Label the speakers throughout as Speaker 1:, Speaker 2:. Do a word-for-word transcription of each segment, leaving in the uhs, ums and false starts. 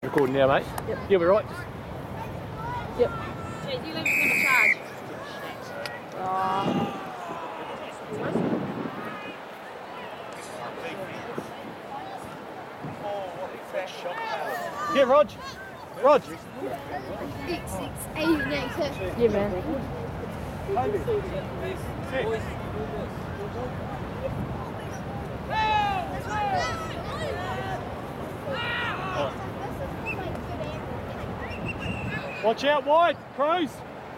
Speaker 1: Recording now, mate?
Speaker 2: Yep.
Speaker 1: You'll be right.
Speaker 2: Yep.
Speaker 3: Jeez, you leave it in the charge.
Speaker 2: Uh,
Speaker 1: Yeah, Rog. Rog.
Speaker 4: Six, six, eight, nine, ten.
Speaker 2: yeah, man.
Speaker 1: Watch out wide, Crows.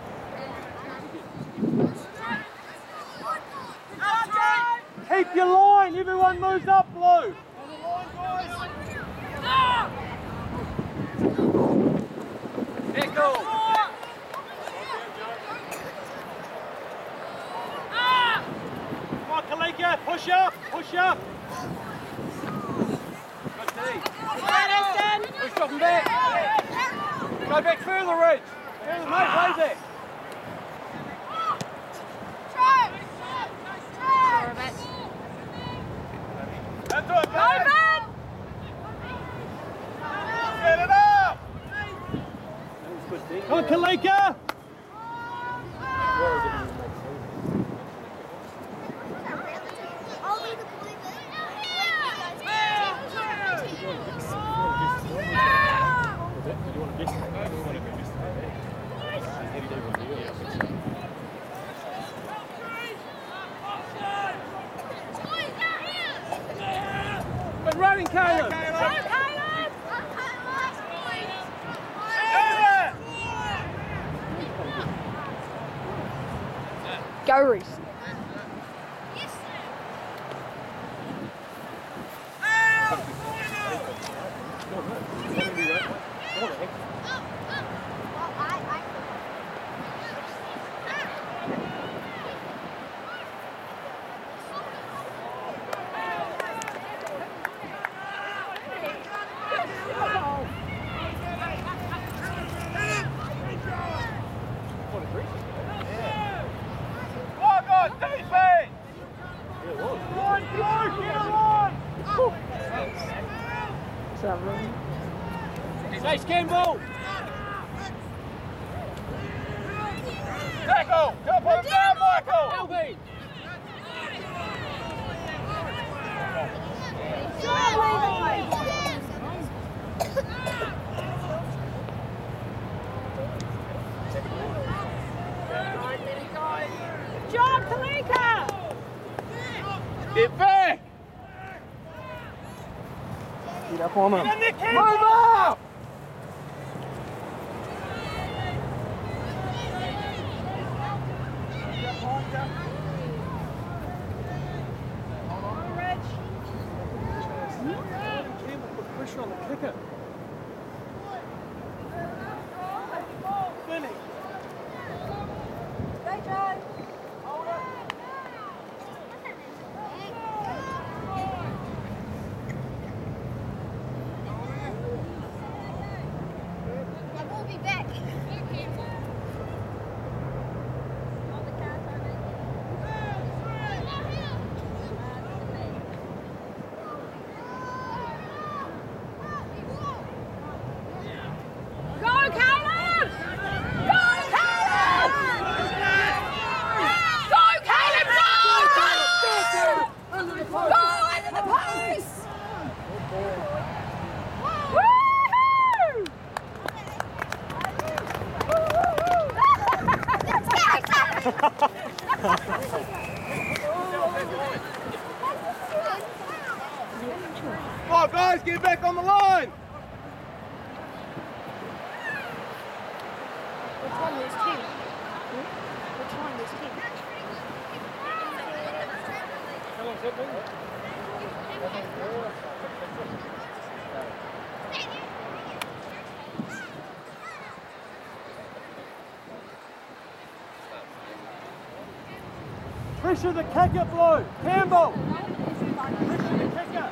Speaker 1: Keep your line. Everyone moves up, Blue. Echo. Come on, Kalika. Push up. Push up. Good D. Push dropping back. Go back further, Ridge. Further, mate. Lazy. That's it, man. Set it up. Come on, Kalika. Been running, Caleb.
Speaker 2: Go, Reese. Seven.
Speaker 1: Nice Campbell. Tackle. Come on down, Michael. L B.
Speaker 3: Job, Kalika!
Speaker 1: Get back. Get up on him. Move up. Put pressure on the kicker. Finish. Come on, guys, get back on the line.
Speaker 4: Which one is two? Which one is two?
Speaker 1: Pressure the kicker, Blue. Campbell. Pressure the kicker.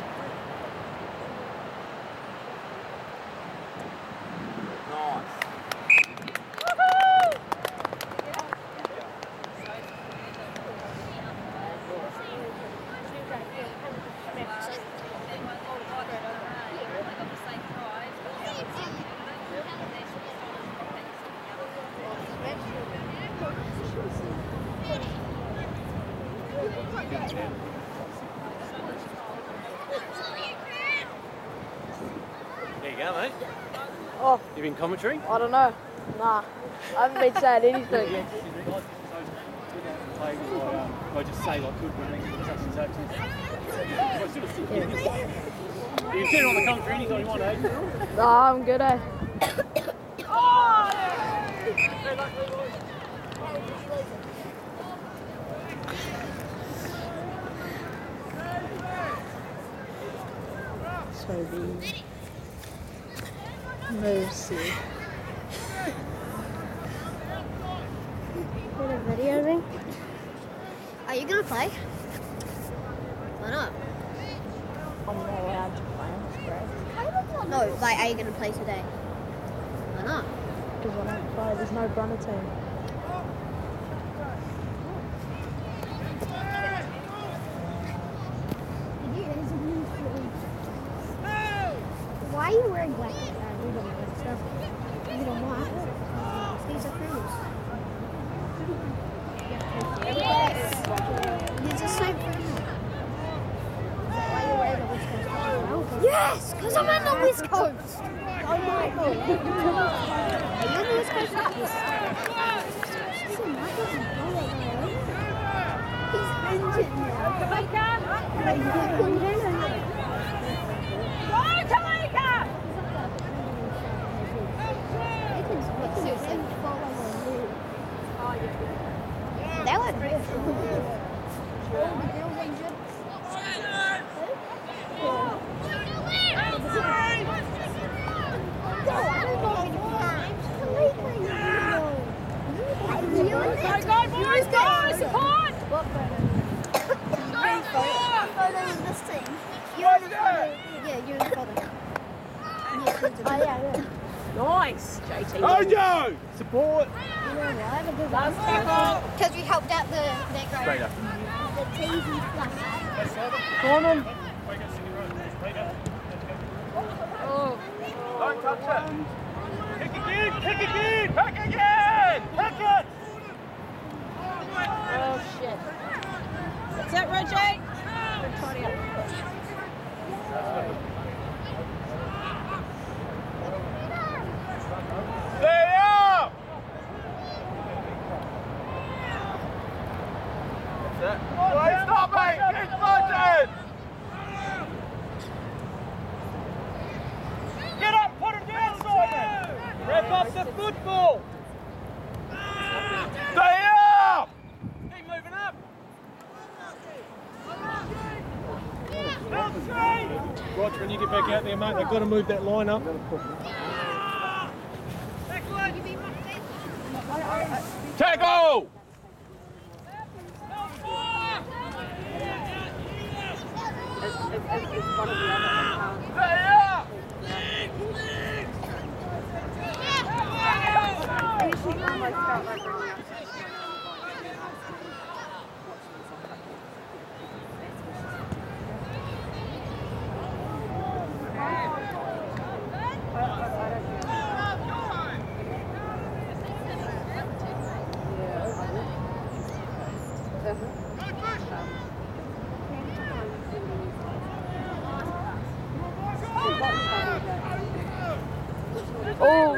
Speaker 1: Nice. There you go, mate.
Speaker 2: Oh,
Speaker 1: You been commentary?
Speaker 2: I don't know. Nah, I haven't been saying anything.
Speaker 1: I just say like good running, such and such. You can sit on the commentary anytime you want, eh?
Speaker 2: Nah, I'm good, eh? So the Mercy.
Speaker 5: What a video ring? Are you gonna play? Why not?
Speaker 2: I'm not allowed to play on this break.
Speaker 5: No, like, are you gonna play today? Why not?
Speaker 2: Because I don't play. There's no Brunner team.
Speaker 5: Why are you wearing black and brown? You don't wear stuff. You don't want. These are friends. Yes. These are so friends. Is that why you're wearing the West Coast? Yes, because I'm on the West Coast. Oh my god. Are you on the West Coast? Yes. So Michael's in He's injured now. That was
Speaker 3: Nice, J T.
Speaker 1: Ojo! Support!
Speaker 5: because we helped out the that guy.
Speaker 1: Straight up.
Speaker 5: The T V plus.
Speaker 2: Come on.
Speaker 3: Oh.
Speaker 1: Don't touch it! Kick again! Kick again! Kick again! Kick it!
Speaker 3: Oh, shit. That's it, Reggie. Tidy up.
Speaker 1: Stay up! That's it. Wait, stop it! Keep punching! Get up! Put him down, Simon! Rep up the football! Stay up! Keep moving up! Roger, when you get back out there, mate, they've got to move that line up. Tackle! Stay up!
Speaker 2: Oh!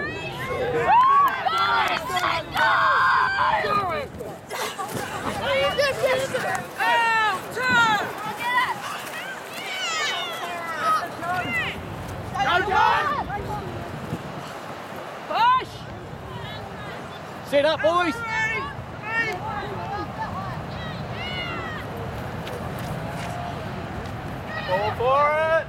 Speaker 3: Push!
Speaker 1: Sit up, boys! Go for it!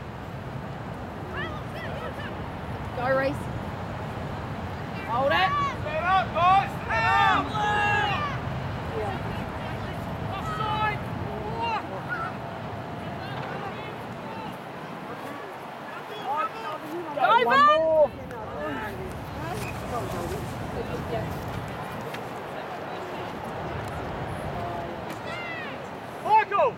Speaker 3: Go, Reese. Hold it.
Speaker 1: Stand up, guys! Stand up! Offside!
Speaker 3: Go,
Speaker 2: One
Speaker 3: Van!
Speaker 2: more.
Speaker 1: Michael!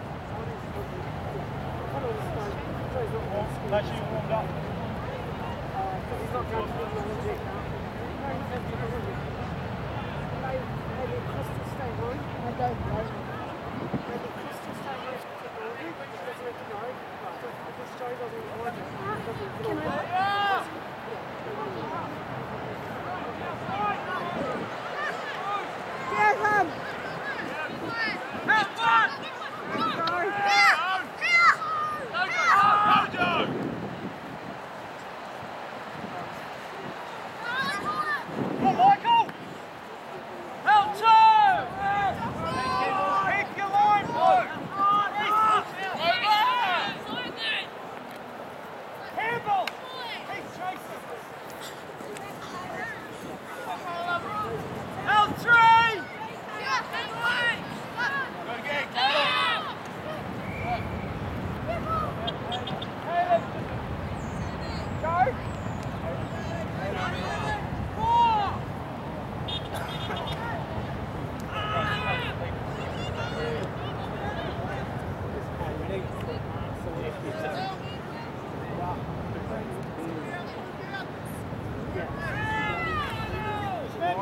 Speaker 1: That's you warmed up. He's not going to be legit now. Maybe it cost the state, right?
Speaker 2: I don't know.
Speaker 1: Maybe it cost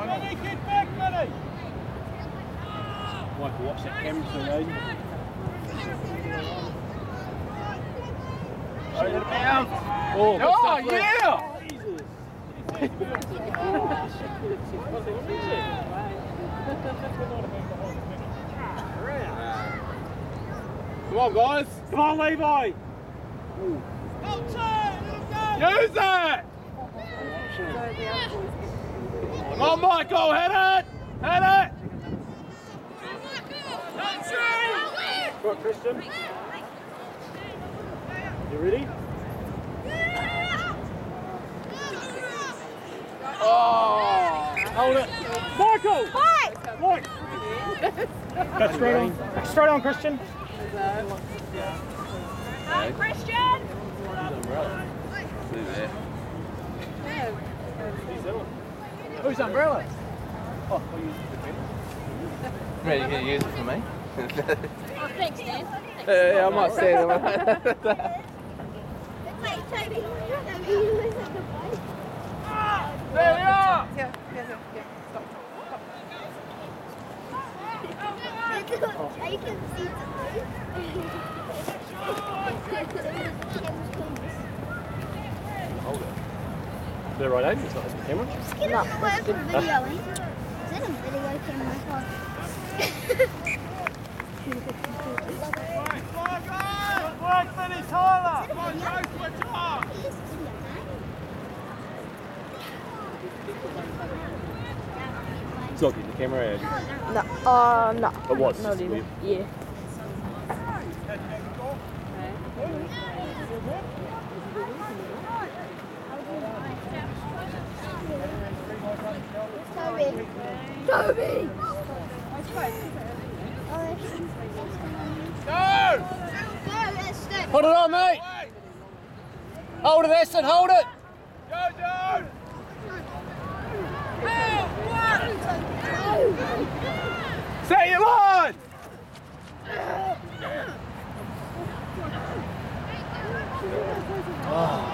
Speaker 1: Minnie, get back, Minnie! Michael, watch that camera thing, Aiden. Oh, oh yeah! Come on, guys! Come on, Levi! Use it! Come on, Michael, hit it! Hit it! Come on, Christian. You ready? Oh! Hold it! Michael!
Speaker 3: Fight!
Speaker 1: Look! Go straight on. Straight on, Christian.
Speaker 3: Go, Christian!
Speaker 1: Whose umbrella? Oh,
Speaker 6: Ready to use it for me?
Speaker 3: Oh, thanks, Dan.
Speaker 6: Uh, yeah, I might say them.
Speaker 1: there you are!
Speaker 4: Yeah, yeah, yeah, yeah. Stop, stop.
Speaker 5: I can see
Speaker 1: Hold it. They're right over, it's not the camera.
Speaker 5: Just get it away from videoing. Is that a video camera?
Speaker 1: Good work, Minnie Tyler! Come on, Joe, switch off! It's not getting the camera out.
Speaker 2: No, uh, no.
Speaker 1: It was.
Speaker 2: Not even. Yeah.
Speaker 5: Toby! Toby!
Speaker 1: Go!
Speaker 5: Go,
Speaker 1: Put it on, mate! Hold it, Aston, hold it! Go, Joe! Set your line! Oh.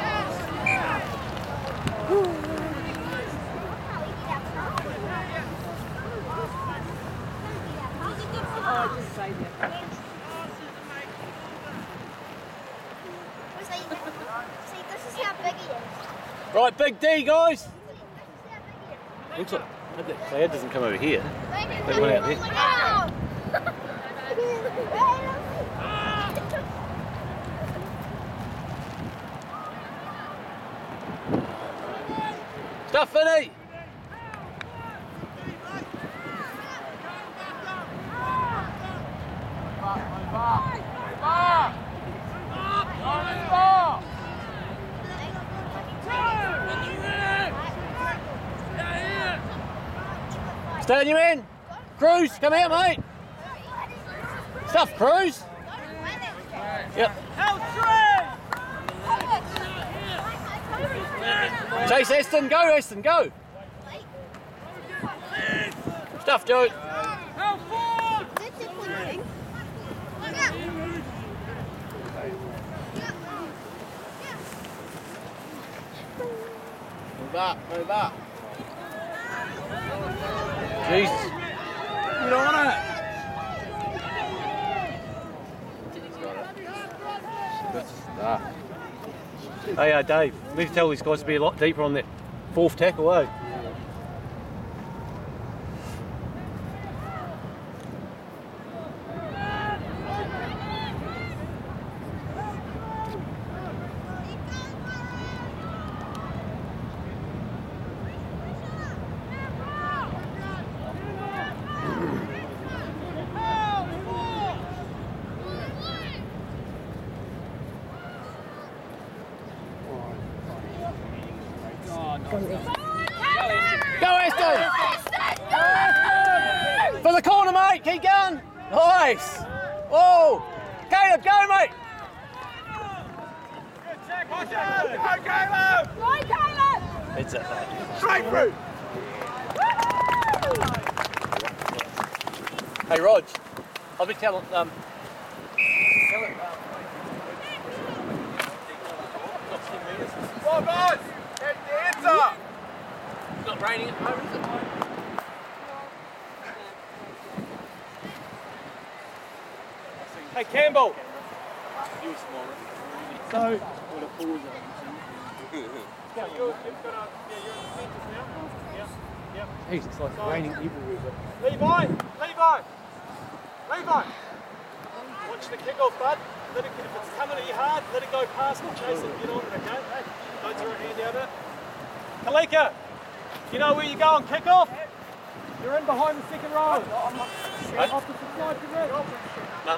Speaker 5: See, this is how big he is.
Speaker 1: Right, big D, guys! Looks like the cloud doesn't come over here. They went out there. Stuff, Vinny! Stand you in! Cruz, come here, mate! Stuff, Cruz! Yep. Chase Aston, go Aston, go! Stuff, Joe! Move up, move up. Jesus. Get on it. Good stuff. Hey, uh, Dave, we need to tell these guys to be a lot deeper on that fourth tackle, eh? Go Aston! For the corner, mate! Keep going! Nice! Oh! Caleb, go, mate! Go, Caleb!
Speaker 3: Go, Caleb!
Speaker 1: It's it, mate. Straight through! Hey, Rog, I'll be telling, um... Tell it, um... Come on, guys! Get the hands up! It's not raining at the moment, is it? Hey, Campbell! You were smaller. So, what a pause on. Yeah, you're, you've got a, yeah, you're in the centres now. Yeah, yeah. Jeez, it's like so, raining everywhere. Levi! Levi! Levi! Watch the kick-off, bud. Let it, if it's coming at you hard, let it go past and chase it, get on it, okay? Don't throw a hand out at it. Kalika! You know where you go on kick-off? You're in behind the second row. Right? Off the side to red. No.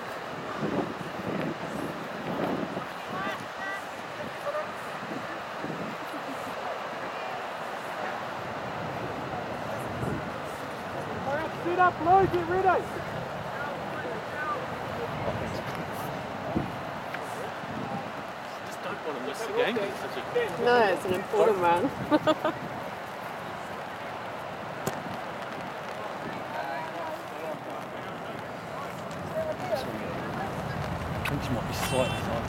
Speaker 1: Sit up low, get ready. Just don't want to miss the game. It's such a...
Speaker 3: No, it's an important one.
Speaker 1: I think she might be slightly tight.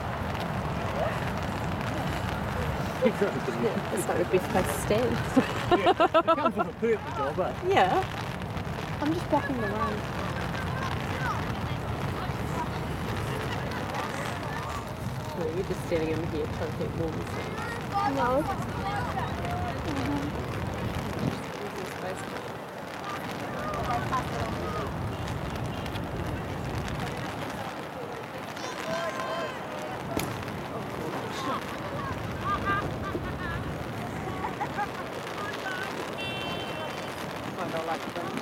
Speaker 3: That's like the best place to stand.
Speaker 1: Yeah, it comes with a purple job, eh?
Speaker 3: Yeah. I'm just blocking the road. No, you're just standing over here trying to keep warm.
Speaker 5: No.
Speaker 3: I don't like them.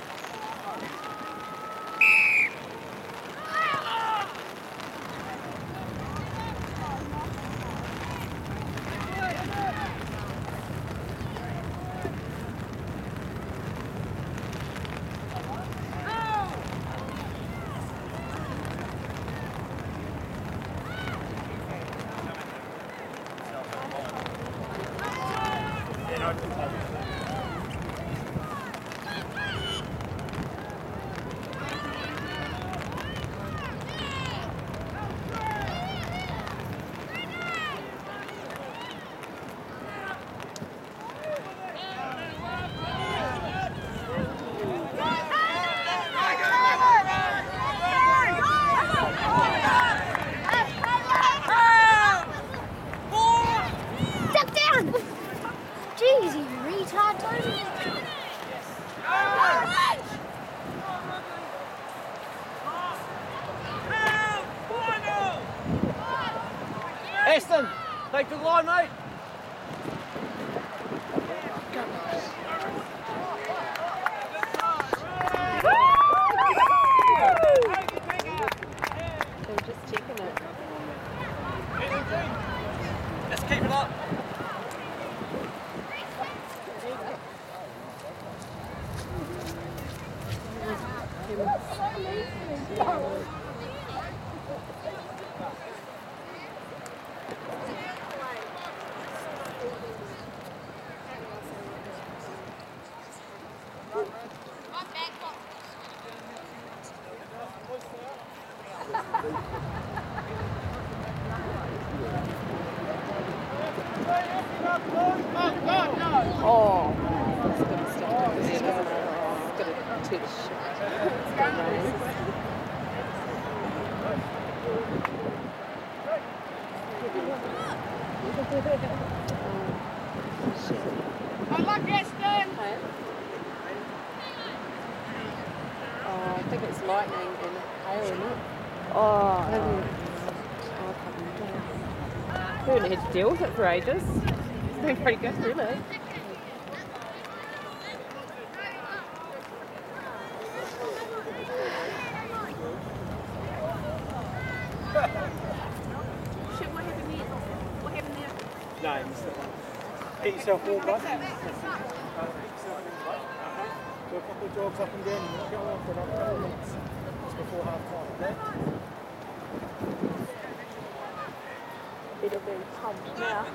Speaker 1: Aston, take the line, mate.
Speaker 3: They were just checking it.
Speaker 1: Let's keep it up.
Speaker 3: Oh, it's going to stop. It's going to touch. It's going to raise.
Speaker 5: I like Aston!
Speaker 3: Okay. Oh, I think it's lightning and hail, isn't it?
Speaker 2: Oh.
Speaker 3: Maybe. Oh, I can't remember. We haven't had to deal with it for ages. It's been pretty good, really.
Speaker 4: Shit, what happened there? What happened there?
Speaker 1: No, it's that one. Get yourself warmed up. Uh, do a couple of jogs up and down and go on for another couple of minutes just before half time, okay?
Speaker 2: It'll be pumped now.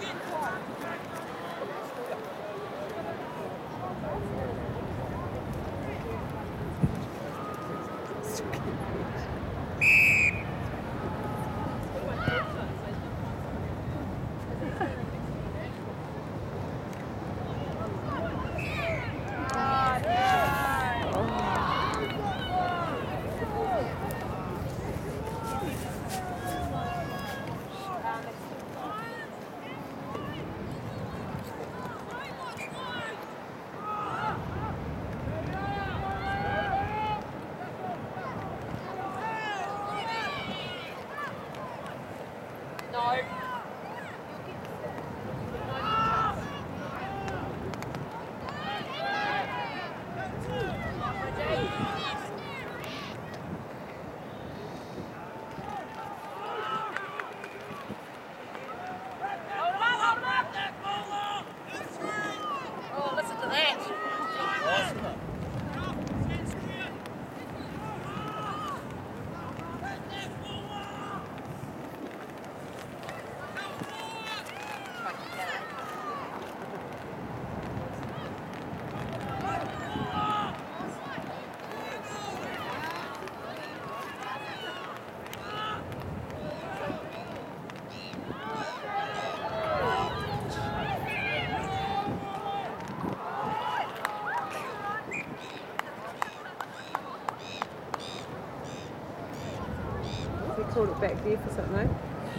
Speaker 3: hold it back there for something.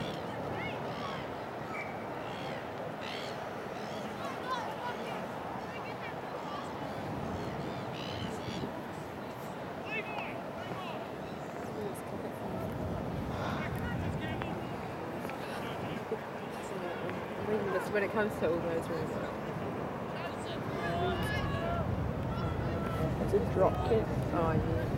Speaker 3: When it comes to all those rooms.
Speaker 2: It's a drop kick.
Speaker 3: Oh yeah.